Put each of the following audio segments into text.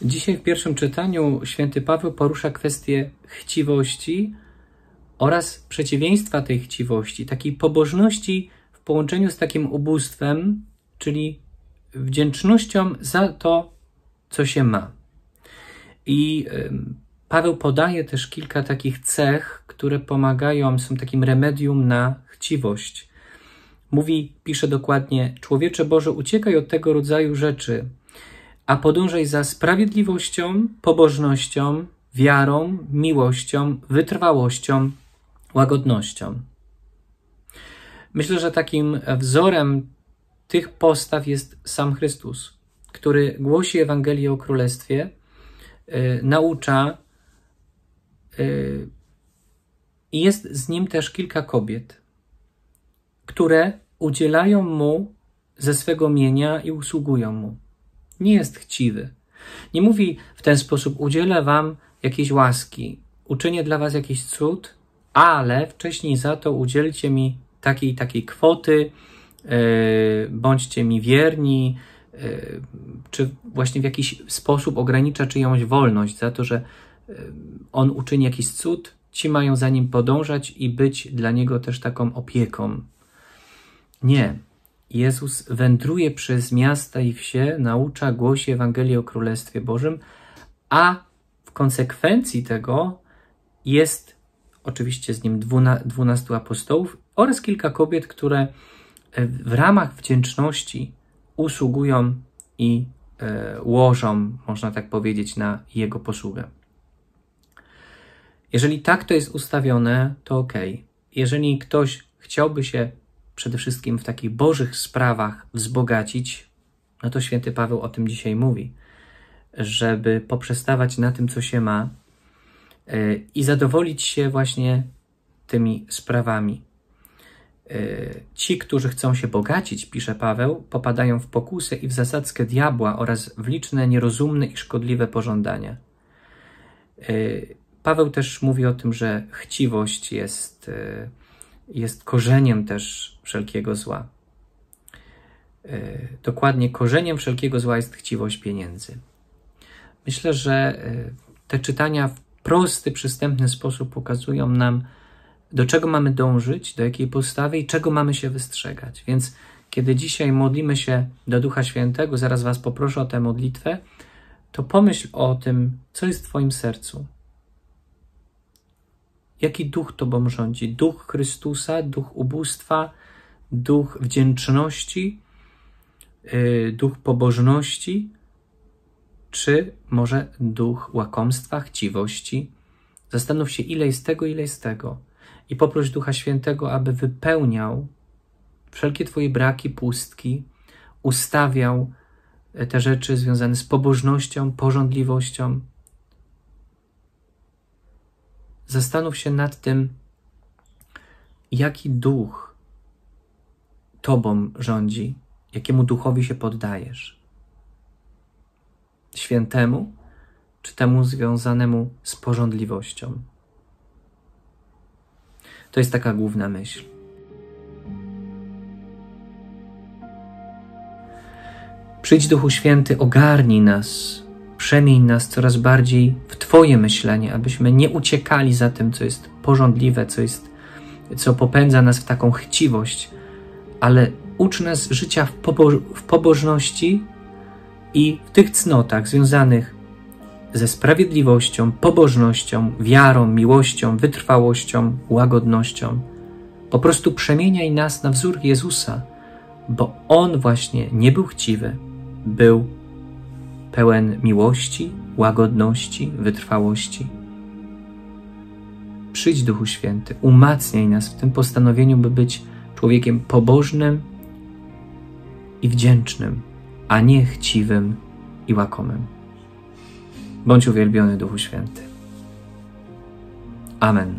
Dzisiaj w pierwszym czytaniu święty Paweł porusza kwestię chciwości oraz przeciwieństwa tej chciwości, takiej pobożności w połączeniu z takim ubóstwem, czyli wdzięcznością za to, co się ma. I Paweł podaje też kilka takich cech, które pomagają, są takim remedium na chciwość. Pisze dokładnie: człowiecze Boże, uciekaj od tego rodzaju rzeczy, a podążaj za sprawiedliwością, pobożnością, wiarą, miłością, wytrwałością, łagodnością. Myślę, że takim wzorem tych postaw jest sam Chrystus, który głosi Ewangelię o Królestwie, naucza i jest z nim też kilka kobiet, które udzielają mu ze swego mienia i usługują mu. Nie jest chciwy. Nie mówi w ten sposób: udzielę wam jakiejś łaski, uczynię dla was jakiś cud, ale wcześniej za to udzielcie mi takiej i takiej kwoty, bądźcie mi wierni, czy właśnie w jakiś sposób ogranicza czyjąś wolność za to, że on uczyni jakiś cud, ci mają za nim podążać i być dla niego też taką opieką. Nie. Jezus wędruje przez miasta i wsie, naucza, głosi Ewangelię o Królestwie Bożym, a w konsekwencji tego jest oczywiście z nim 12 apostołów oraz kilka kobiet, które w ramach wdzięczności usługują i łożą, można tak powiedzieć, na jego posługę. Jeżeli tak to jest ustawione, to okej. Jeżeli ktoś chciałby się przede wszystkim w takich bożych sprawach wzbogacić, no to święty Paweł o tym dzisiaj mówi, żeby poprzestawać na tym, co się ma i zadowolić się właśnie tymi sprawami. Ci, którzy chcą się bogacić, pisze Paweł, popadają w pokusę i w zasadzkę diabła oraz w liczne nierozumne i szkodliwe pożądania. Paweł też mówi o tym, że chciwość jest korzeniem też wszelkiego zła. Dokładnie, korzeniem wszelkiego zła jest chciwość pieniędzy. Myślę, że te czytania w prosty, przystępny sposób pokazują nam, do czego mamy dążyć, do jakiej postawy i czego mamy się wystrzegać. Więc kiedy dzisiaj modlimy się do Ducha Świętego, zaraz was poproszę o tę modlitwę, to pomyśl o tym, co jest w twoim sercu. Jaki duch tobą rządzi? Duch Chrystusa, duch ubóstwa, duch wdzięczności, duch pobożności, czy może duch łakomstwa, chciwości? Zastanów się, ile jest tego, ile jest tego. I poproś Ducha Świętego, aby wypełniał wszelkie twoje braki, pustki, ustawiał te rzeczy związane z pobożnością, pożądliwością. Zastanów się nad tym, jaki duch tobą rządzi, jakiemu duchowi się poddajesz. Świętemu, czy temu związanemu z pożądliwością? To jest taka główna myśl. Przyjdź, Duchu Święty, ogarnij nas, przemień nas coraz bardziej w Twoje myślenie, abyśmy nie uciekali za tym, co jest pożądliwe, co popędza nas w taką chciwość, ale ucz nas życia w pobożności i w tych cnotach związanych ze sprawiedliwością, pobożnością, wiarą, miłością, wytrwałością, łagodnością. Po prostu przemieniaj nas na wzór Jezusa, bo On właśnie nie był chciwy, był pełen miłości, łagodności, wytrwałości. Przyjdź, Duchu Święty, umacniaj nas w tym postanowieniu, by być człowiekiem pobożnym i wdzięcznym, a nie chciwym i łakomym. Bądź uwielbiony, Duchu Święty. Amen.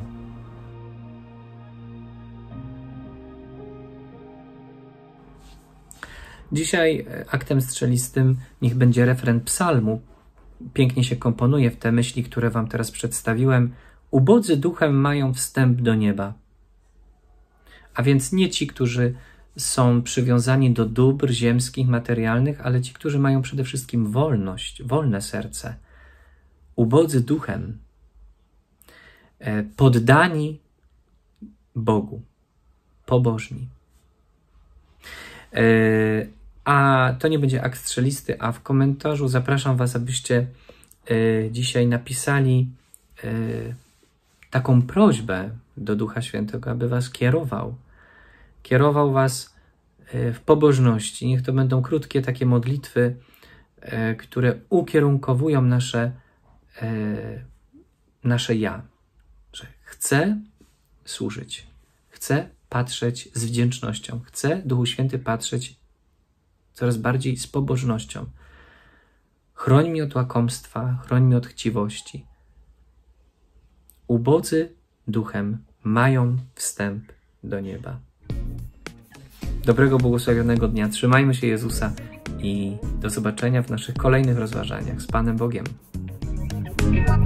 Dzisiaj aktem strzelistym niech będzie refren psalmu. Pięknie się komponuje w te myśli, które wam teraz przedstawiłem. Ubodzy duchem mają wstęp do nieba. A więc nie ci, którzy są przywiązani do dóbr ziemskich, materialnych, ale ci, którzy mają przede wszystkim wolność, wolne serce, ubodzy duchem, poddani Bogu, pobożni. A to nie będzie akt strzelisty, a w komentarzu zapraszam was, abyście dzisiaj napisali taką prośbę do Ducha Świętego, aby was kierował was w pobożności. Niech to będą krótkie takie modlitwy, które ukierunkowują nasze ja, że chcę służyć, chcę patrzeć z wdzięcznością, chcę, Duchu Święty, patrzeć coraz bardziej z pobożnością. Chroń mnie od łakomstwa, chroń mnie od chciwości. Ubodzy duchem mają wstęp do nieba. Dobrego, błogosławionego dnia. Trzymajmy się Jezusa i do zobaczenia w naszych kolejnych rozważaniach z Panem Bogiem.